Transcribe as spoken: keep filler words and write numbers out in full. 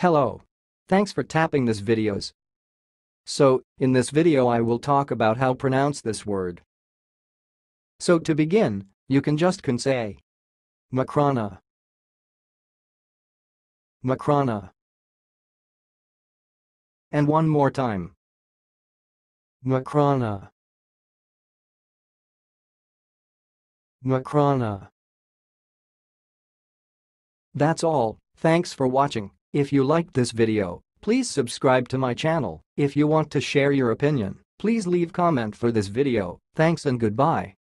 Hello. Thanks for tapping this videos. So, in this video I will talk about how pronounce this word. So to begin, you can just can say Makrana. Makrana. And one more time. Makrana. Makrana. That's all. Thanks for watching. If you liked this video, please subscribe to my channel. If you want to share your opinion, please leave comment for this video. Thanks and goodbye.